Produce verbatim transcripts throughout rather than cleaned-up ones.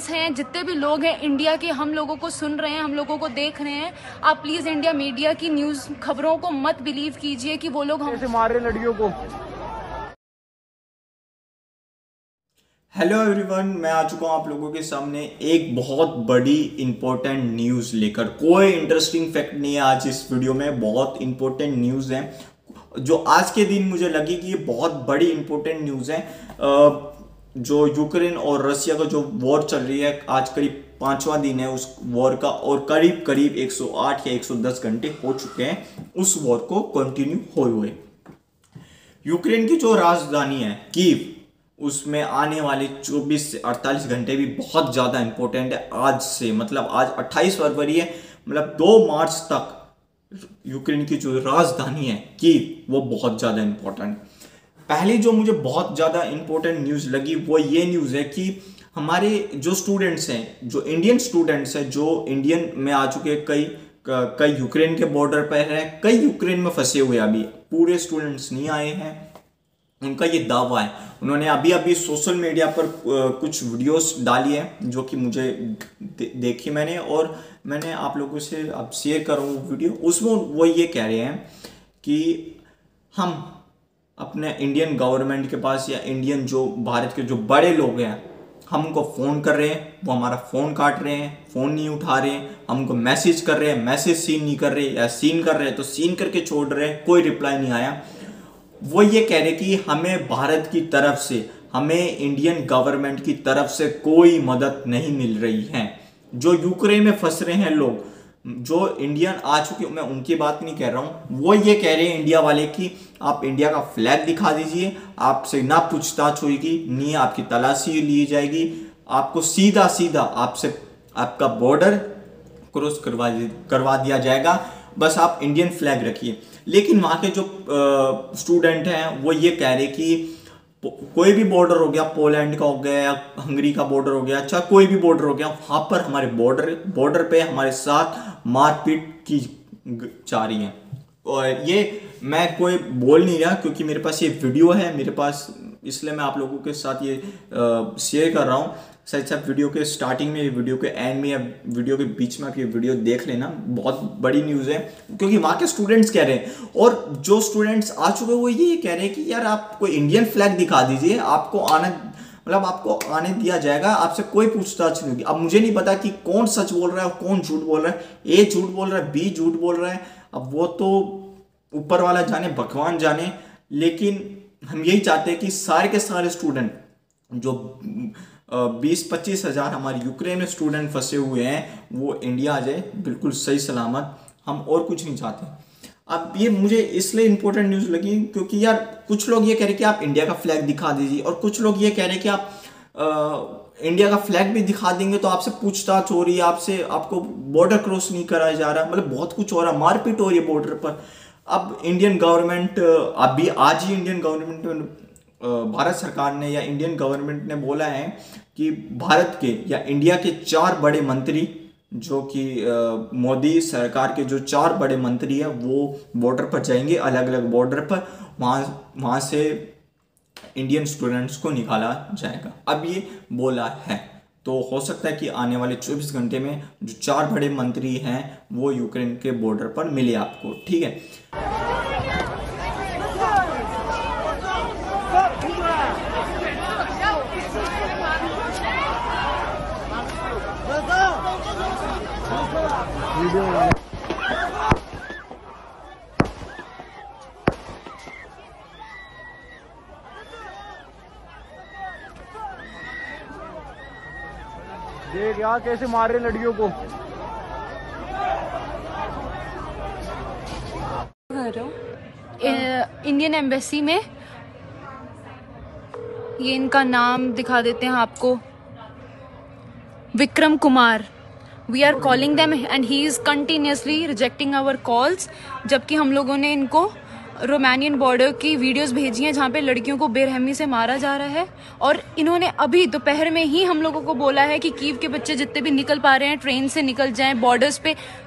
Friends हैं, जितने भी लोग हैं इंडिया के, हम लोगों को सुन रहे हैं, हम लोगों को देख रहे हैं, आप प्लीज इंडिया मीडिया की न्यूज खबरों को मत बिलीव कीजिए कि वो लोग हम मार रहे लड़कियों को। हेलो एवरीवन, मैं आ चुका हूं आप लोगों के सामने एक बहुत बड़ी इंपॉर्टेंट न्यूज़ लेकर। कोई इंटरेस्टिंग फैक्ट नहीं है आज इस वीडियो में, बहुत इंपॉर्टेंट न्यूज़ है जो आज के दिन मुझे लगी कि ये बहुत बड़ी इंपॉर्टेंट न्यूज़ है। जो यूक्रेन और रशिया का जो वॉर चल रही है, आज करीब पांचवा दिन है उस वॉर का और करीब करीब एक सौ आठ या एक सौ दस घंटे हो चुके हैं उस वॉर को कंटिन्यू हुए हुए। यूक्रेन की जो राजधानी है कीव, उसमें आने वाले चौबीस से अड़तालीस घंटे भी बहुत ज़्यादा इंपॉर्टेंट है। आज से मतलब आज अट्ठाईस फरवरी है, मतलब दो मार्च तक यूक्रेन की जो राजधानी है कीव वो बहुत ज़्यादा इंपॉर्टेंट। पहली जो मुझे बहुत ज़्यादा इंपॉर्टेंट न्यूज़ लगी वो ये न्यूज़ है कि हमारे जो स्टूडेंट्स हैं, जो इंडियन स्टूडेंट्स हैं, जो इंडियन में आ चुके हैं, कई कई यूक्रेन के बॉर्डर पर हैं, कई यूक्रेन में फंसे हुए, अभी पूरे स्टूडेंट्स नहीं आए हैं। उनका ये दावा है, उन्होंने अभी अभी सोशल मीडिया पर कुछ वीडियोस डाली है जो कि मुझे दे, देखी मैंने और मैंने आप लोगों से अब शेयर कर रहा हूँ वीडियो। उसमें वो ये कह रहे हैं कि हम अपने इंडियन गवर्नमेंट के पास या इंडियन जो भारत के जो बड़े लोग हैं, हम उनको फ़ोन कर रहे हैं, वो हमारा फ़ोन काट रहे हैं, फ़ोन नहीं उठा रहे हैं, हम उनको मैसेज कर रहे हैं, मैसेज सीन नहीं कर रहे, या सीन कर रहे हैं तो सीन करके छोड़ रहे हैं, कोई रिप्लाई नहीं आया। वो ये कह रहे कि हमें भारत की तरफ से, हमें इंडियन गवर्नमेंट की तरफ से कोई मदद नहीं मिल रही है। जो यूक्रेन में फंस रहे हैं लोग, जो इंडियन आ चुके, मैं उनकी बात नहीं कह रहा हूँ, वो ये कह रहे हैं इंडिया वाले कि आप इंडिया का फ्लैग दिखा दीजिए, आपसे ना पूछताछ होगी, नहीं आपकी तलाशी ली जाएगी, आपको सीधा सीधा आपसे आपका बॉर्डर क्रॉस करवा करवा दिया जाएगा, बस आप इंडियन फ्लैग रखिए। लेकिन वहाँ के जो स्टूडेंट हैं वो ये कह रहे कि कोई भी बॉर्डर हो गया, पोलैंड का हो गया या हंगरी का बॉर्डर हो गया, अच्छा कोई भी बॉर्डर हो गया, वहाँ पर हमारे बॉर्डर बॉर्डर पे हमारे साथ मारपीट की जा रही है। और ये मैं कोई बोल नहीं रहा क्योंकि मेरे पास ये वीडियो है मेरे पास, इसलिए मैं आप लोगों के साथ ये शेयर कर रहा हूँ। सच सच वीडियो के स्टार्टिंग में, वीडियो के एंड में या वीडियो के बीच में आप ये वीडियो देख लेना, बहुत बड़ी न्यूज़ है क्योंकि वहाँ के स्टूडेंट्स कह रहे हैं और जो स्टूडेंट्स आ चुके हैं वो ये कह रहे हैं कि यार आप कोई इंडियन फ्लैग दिखा दीजिए, आपको आने मतलब आपको आने दिया जाएगा, आपसे कोई पूछताछ नहीं होगी। अब मुझे नहीं पता कि कौन सच बोल रहा है और कौन झूठ बोल रहा है, ए झूठ बोल रहा है, बी झूठ बोल रहा है, अब वो तो ऊपर वाला जाने, भगवान जाने। लेकिन हम यही चाहते हैं कि सारे के सारे स्टूडेंट, जो बीस पच्चीस हजार हमारे यूक्रेन में स्टूडेंट फंसे हुए हैं, वो इंडिया आ जाए बिल्कुल सही सलामत। हम और कुछ नहीं चाहते। अब ये मुझे इसलिए इंपॉर्टेंट न्यूज़ लगी क्योंकि यार कुछ लोग ये कह रहे कि आप इंडिया का फ्लैग दिखा दीजिए और कुछ लोग ये कह रहे कि आप आ, इंडिया का फ्लैग भी दिखा देंगे तो आपसे पूछताछ हो रही है, आपसे आपको बॉर्डर क्रॉस नहीं कराया जा रहा, मतलब बहुत कुछ हो रहा, मारपीट हो रही है बॉर्डर पर। अब इंडियन गवर्नमेंट, अभी आज ही इंडियन गवर्नमेंट, भारत सरकार ने या इंडियन गवर्नमेंट ने बोला है कि भारत के या इंडिया के चार बड़े मंत्री, जो कि मोदी सरकार के जो चार बड़े मंत्री है वो बॉर्डर पर जाएंगे, अलग अलग बॉर्डर पर, वहाँ वहाँ से इंडियन स्टूडेंट्स को निकाला जाएगा। अब ये बोला है तो हो सकता है कि आने वाले चौबीस घंटे में जो चार बड़े मंत्री हैं वो यूक्रेन के बॉर्डर पर मिले आपको, ठीक है। देख यार कैसे मार रहे लड़कियों को। इंडियन एम्बेसी में, ये इनका नाम दिखा देते हैं आपको, Vikram Kumar. We are calling them and he is continuously rejecting our calls, जबकि हम लोगों ने इनको रोमानियन बॉर्डर की वीडियोस भेजी हैं जहाँ पे लड़कियों को बेरहमी से मारा जा रहा है। और इन्होंने अभी दोपहर में ही हम लोगों को बोला है कि कीव के बच्चे जितने भी निकल पा रहे हैं ट्रेन से निकल जाएं, बॉर्डर्स पे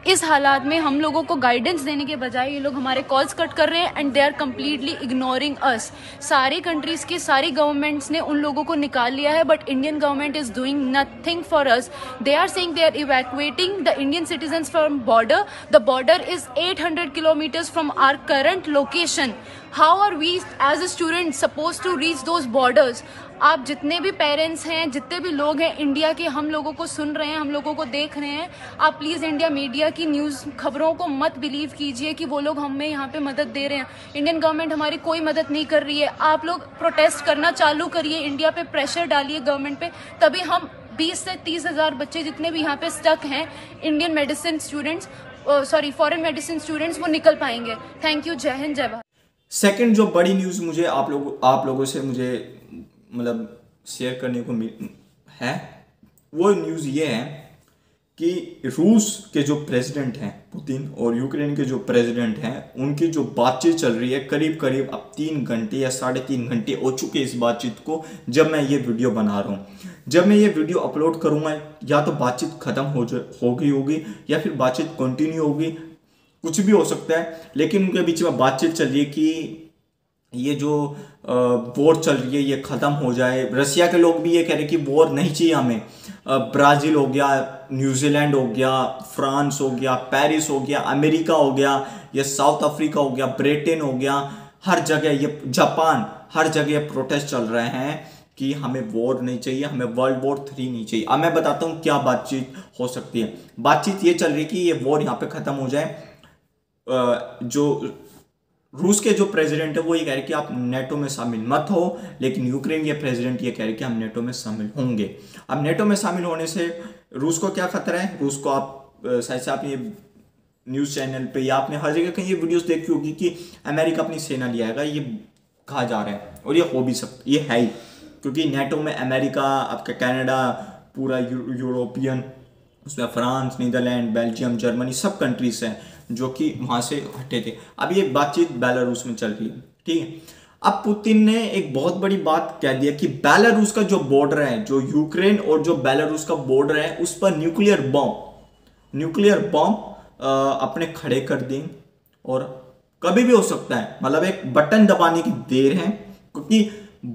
इस हालात में हम लोगों को गाइडेंस देने के बजाय ये लोग हमारे कॉल्स कट कर रहे हैं and they are completely ignoring us. सारी कंट्रीज की सारी गवर्नमेंट्स ने उन लोगों को निकाल लिया है, but Indian government is doing nothing for us. They are saying they are evacuating the Indian citizens from border. The border is eight hundred kilometers from our current location. How are we as a student supposed to reach those borders? आप जितने भी parents हैं, जितने भी लोग हैं India के, हम लोगों को सुन रहे हैं, हम लोगों को देख रहे हैं, आप प्लीज इंडिया मीडिया की न्यूज खबरों को मत बिलीव कीजिए कि वो लोग हमें यहाँ पे मदद दे रहे हैं। इंडियन गवर्नमेंट हमारी कोई मदद नहीं कर रही है। आप लोग प्रोटेस्ट करना चालू करिए, इंडिया पे प्रेशर डालिए गवर्नमेंट पे, तभी हम बीस से तीस हजार बच्चे जितने भी यहाँ पे स्टक हैं Indian medicine students, sorry foreign medicine students, वो निकल पाएंगे। Thank you. जय हिंद, जय भारत। सेकंड जो बड़ी न्यूज़ मुझे आप लोग आप लोगों से मुझे मतलब शेयर करने को मिल है, वो न्यूज़ ये है कि रूस के जो प्रेसिडेंट हैं पुतिन और यूक्रेन के जो प्रेसिडेंट हैं, उनकी जो बातचीत चल रही है करीब करीब अब तीन घंटे या साढ़े तीन घंटे हो चुके इस बातचीत को जब मैं ये वीडियो बना रहा हूँ। जब मैं ये वीडियो अपलोड करूँगा या तो बातचीत ख़त्म हो हो गई होगी या फिर बातचीत कंटिन्यू होगी, कुछ भी हो सकता है, लेकिन उनके बीच में बातचीत चल रही है कि ये जो वॉर चल रही है ये ख़त्म हो जाए। रसिया के लोग भी ये कह रहे हैं कि वॉर नहीं चाहिए हमें। ब्राज़ील हो गया, न्यूजीलैंड हो गया, फ्रांस हो गया, पेरिस हो गया, अमेरिका हो गया, ये साउथ अफ्रीका हो गया, ब्रिटेन हो गया, हर जगह ये जापान, हर जगह प्रोटेस्ट चल रहे हैं कि हमें वॉर नहीं चाहिए, हमें वर्ल्ड वॉर थ्री नहीं चाहिए। अब मैं बताता हूँ क्या बातचीत हो सकती है। बातचीत ये चल रही है कि ये वॉर यहाँ पे ख़त्म हो जाए। जो रूस के जो प्रेसिडेंट है वो ये कह रहे कि आप नेटो में शामिल मत हो, लेकिन यूक्रेन के प्रेसिडेंट ये कह रहे कि हम नेटो में शामिल होंगे। अब नेटो में शामिल होने से रूस को क्या खतरा है? रूस को आप शायद से आप ये न्यूज़ चैनल पे या आपने हर जगह कहीं ये वीडियोस देखी होगी कि अमेरिका अपनी सेना ले आएगा, ये कहा जा रहा है और ये हो भी सकता, ये है ही, क्योंकि नेटो में अमेरिका, आपका कनाडा, पूरा यूरोपियन, उसमें फ्रांस, नीदरलैंड, बेल्जियम, जर्मनी, सब कंट्रीज हैं जो कि वहाँ से हटे थे। अब ये बातचीत बेलारूस में चल रही है, ठीक है। अब पुतिन ने एक बहुत बड़ी बात कह दिया कि बेलारूस का जो बॉर्डर है, जो यूक्रेन और जो बेलारूस का बॉर्डर है, उस पर न्यूक्लियर बॉम्ब न्यूक्लियर बॉम्ब अपने खड़े कर दें और कभी भी हो सकता है, मतलब एक बटन दबाने की देर है। क्योंकि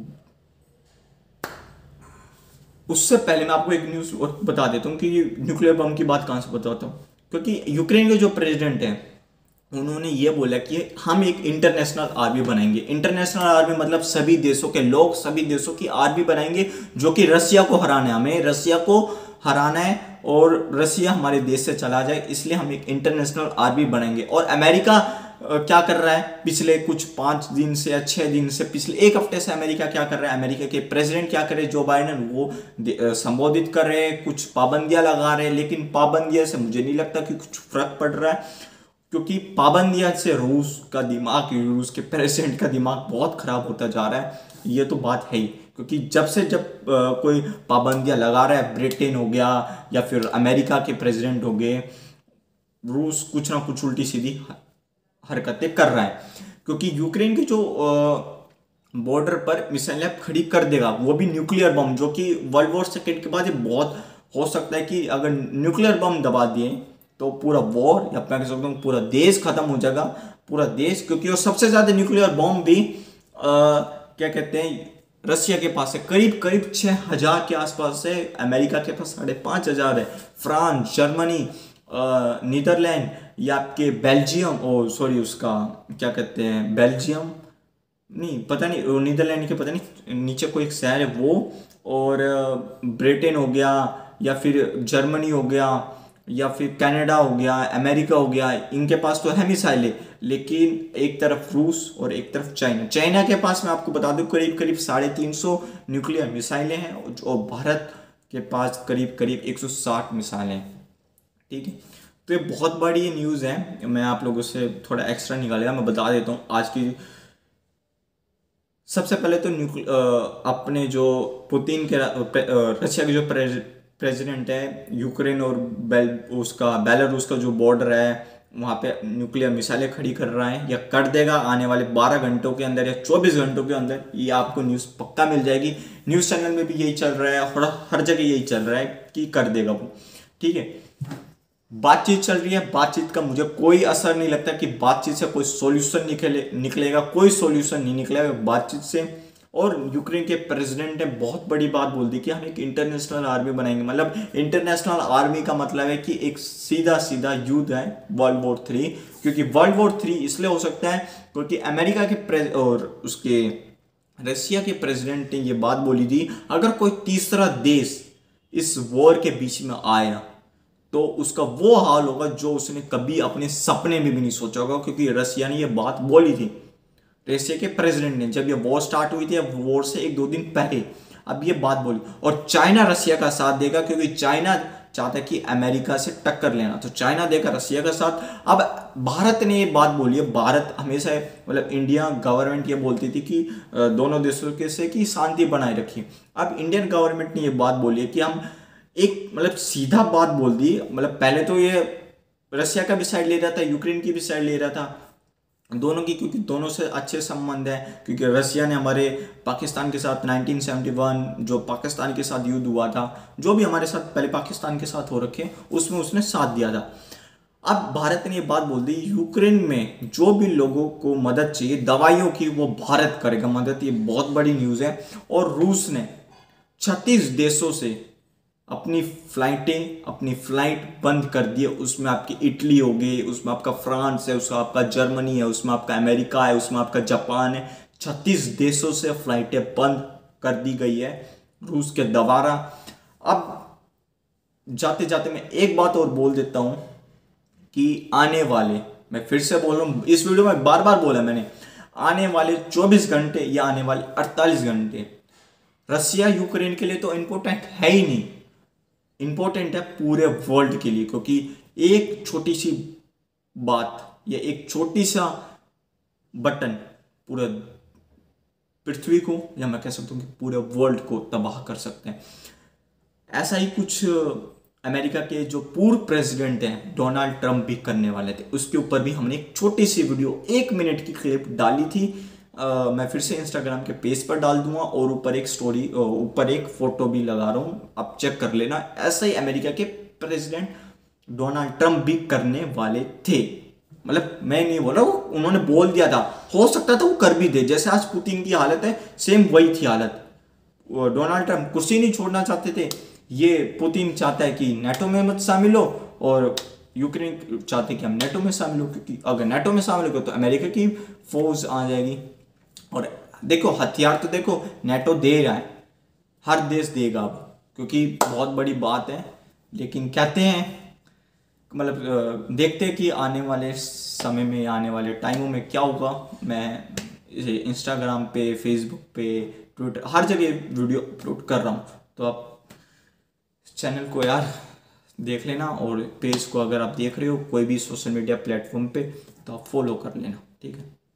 उससे पहले मैं आपको एक न्यूज़ बता देता हूँ कि न्यूक्लियर बम की बात कहाँ से बताता हूँ। क्योंकि यूक्रेन के जो प्रेसिडेंट हैं उन्होंने ये बोला कि हम एक इंटरनेशनल आर्मी बनाएंगे। इंटरनेशनल आर्मी मतलब सभी देशों के लोग, सभी देशों की आर्मी बनाएंगे जो कि रसिया को हराना है। हमें रसिया को हराना है और रसिया हमारे देश से चला जाए, इसलिए हम एक इंटरनेशनल आर्मी बनाएंगे। और अमेरिका क्या कर रहा है पिछले कुछ पाँच दिन से या छः दिन से, पिछले एक हफ्ते से अमेरिका क्या कर रहा है, अमेरिका के प्रेसिडेंट क्या कर रहे हैं, जो बाइडेन, वो संबोधित कर रहे हैं, कुछ पाबंदियां लगा रहे हैं। लेकिन पाबंदियां से मुझे नहीं लगता कि कुछ फर्क पड़ रहा है, क्योंकि पाबंदियां से रूस का दिमाग, रूस के प्रेसिडेंट का दिमाग बहुत खराब होता जा रहा है। ये तो बात है ही, क्योंकि जब से जब आ, कोई पाबंदियां लगा रहा है, ब्रिटेन हो गया या फिर अमेरिका के प्रेसिडेंट हो गए, रूस कुछ ना कुछ उल्टी सीधी हरकतें कर रहा है। क्योंकि यूक्रेन के जो बॉर्डर पर मिसाइल लैब खड़ी कर देगा, वो भी न्यूक्लियर बम, जो कि वर्ल्ड वॉर सेकेंड के बाद ये बहुत हो सकता है कि अगर न्यूक्लियर बम दबा दिए तो पूरा वॉर, या मैं कह सकता हूँ पूरा देश खत्म हो जाएगा, पूरा देश। क्योंकि वो सबसे ज्यादा न्यूक्लियर बम भी आ, क्या कहते हैं रसिया के पास है, करीब करीब छः हजार के आसपास है। अमेरिका के पास साढ़े पाँच हजार है। फ्रांस, जर्मनी, नीदरलैंड या आपके बेल्जियम, ओ सॉरी उसका क्या कहते हैं, बेल्जियम नहीं पता नहीं, नीदरलैंड के पता नहीं, नीचे कोई एक शहर है वो, और ब्रिटेन हो गया या फिर जर्मनी हो गया या फिर कनाडा हो गया, अमेरिका हो गया, इनके पास तो है मिसाइलें। लेकिन एक तरफ रूस और एक तरफ चाइना चाइना के पास मैं आपको बता दूं करीब करीब साढ़े तीन सौ न्यूक्लियर मिसाइलें हैं, और भारत के पास करीब करीब एक सौ साठ मिसाइलें हैं, ठीक है। तो ये बहुत बड़ी न्यूज़ है, मैं आप लोगों से थोड़ा एक्स्ट्रा निकालेगा, मैं बता देता हूँ आज की। सबसे पहले तो अपने जो पुतिन के रशिया के जो प्रेसिडेंट है, यूक्रेन और बेल उसका बेलारूस का जो बॉर्डर है वहाँ पे न्यूक्लियर मिसाइलें खड़ी कर रहा है या कर देगा आने वाले बारह घंटों के अंदर या चौबीस घंटों के अंदर। ये आपको न्यूज़ पक्का मिल जाएगी। न्यूज़ चैनल में भी यही चल रहा है और हर जगह यही चल रहा है कि कर देगा वो, ठीक है। बातचीत चल रही है, बातचीत का मुझे कोई असर नहीं लगता कि बातचीत से कोई सॉल्यूशन निकले निकलेगा कोई सॉल्यूशन नहीं निकलेगा बातचीत से। और यूक्रेन के प्रेसिडेंट ने बहुत बड़ी बात बोल दी कि हम एक इंटरनेशनल आर्मी बनाएंगे। मतलब इंटरनेशनल आर्मी का मतलब है कि एक सीधा सीधा युद्ध है, वर्ल्ड वॉर थ्री। क्योंकि वर्ल्ड वॉर थ्री इसलिए हो सकता है क्योंकि अमेरिका के और उसके रशिया के प्रेसिडेंट ने ये बात बोली थी, अगर कोई तीसरा देश इस वॉर के बीच में आया तो उसका वो हाल होगा जो उसने कभी अपने सपने में भी नहीं सोचा होगा। क्योंकि रशिया ने ये बात बोली थी, रशिया के प्रेसिडेंट ने, जब ये वॉर स्टार्ट हुई थी, वॉर से एक दो दिन पहले अब ये बात बोली। और चाइना रशिया का साथ देगा क्योंकि चाइना चाहता है कि अमेरिका से टक्कर लेना, तो चाइना देगा रशिया का साथ। अब भारत ने ये बात बोली है, भारत हमेशा मतलब इंडिया गवर्नमेंट ये बोलती थी कि दोनों देशों के से कि शांति बनाए रखिए। अब इंडियन गवर्नमेंट ने ये बात बोली है कि हम एक मतलब सीधा बात बोल दी। मतलब पहले तो ये रशिया का भी साइड ले रहा था, यूक्रेन की भी साइड ले रहा था, दोनों की, क्योंकि दोनों से अच्छे संबंध है। क्योंकि रशिया ने हमारे पाकिस्तान के साथ नाइनटीन सेवेंटी वन जो पाकिस्तान के साथ युद्ध हुआ था, जो भी हमारे साथ पहले पाकिस्तान के साथ हो रखे, उसमें उसने साथ दिया था। अब भारत ने ये बात बोल दी, यूक्रेन में जो भी लोगों को मदद चाहिए दवाइयों की, वो भारत करेगा मदद। ये बहुत बड़ी न्यूज़ है। और रूस ने छत्तीस देशों से अपनी फ्लाइटें अपनी फ्लाइट बंद कर दी है। उसमें आपकी इटली हो गई, उसमें आपका फ्रांस है, उसमें आपका जर्मनी है, उसमें आपका अमेरिका है, उसमें आपका जापान है। छत्तीस देशों से फ्लाइटें बंद कर दी गई है रूस के द्वारा। अब जाते जाते मैं एक बात और बोल देता हूं कि आने वाले, मैं फिर से बोल रहा हूं, इस वीडियो में बार बार बोला मैंने, आने वाले चौबीस घंटे या आने वाले अड़तालीस घंटे रशिया यूक्रेन के लिए तो इंपॉर्टेंट है ही नहीं, इंपॉर्टेंट है पूरे वर्ल्ड के लिए। क्योंकि एक छोटी सी बात या एक छोटी सा बटन पूरे पृथ्वी को, या मैं कह सकता हूं कि पूरे वर्ल्ड को तबाह कर सकते हैं। ऐसा ही कुछ अमेरिका के जो पूर्व प्रेसिडेंट हैं डोनाल्ड ट्रंप भी करने वाले थे। उसके ऊपर भी हमने एक छोटी सी वीडियो एक मिनट की क्लिप डाली थी। Uh, मैं फिर से इंस्टाग्राम के पेज पर डाल दूंगा और ऊपर एक स्टोरी ऊपर एक फोटो भी लगा रहा हूं, आप चेक कर लेना। ऐसा ही अमेरिका के प्रेसिडेंट डोनाल्ड ट्रंप भी करने वाले थे। मतलब मैं नहीं बोल रहा हूं, उन्होंने बोल दिया था, हो सकता था वो कर भी दे। जैसे आज पुतिन की हालत है, सेम वही थी हालत। डोनाल्ड ट्रंप कुर्सी नहीं छोड़ना चाहते थे, ये पुतिन चाहता है कि नेटो में मत शामिल हो, और यूक्रेन चाहते हैं कि हम नेटो में शामिल हो, क्योंकि अगर नेटो में शामिल हो तो अमेरिका की फौज आ जाएगी। और देखो हथियार तो देखो नेटो दे रहा है, हर देश देगा अब, क्योंकि बहुत बड़ी बात है। लेकिन कहते हैं मतलब देखते हैं कि आने वाले समय में, आने वाले टाइमों में क्या होगा। मैं इंस्टाग्राम पे, फेसबुक पे, ट्विटर, हर जगह वीडियो अपलोड कर रहा हूँ, तो आप चैनल को यार देख लेना। और पेज को अगर आप देख रहे हो कोई भी सोशल मीडिया प्लेटफॉर्म पे, तो आप फॉलो कर लेना, ठीक है।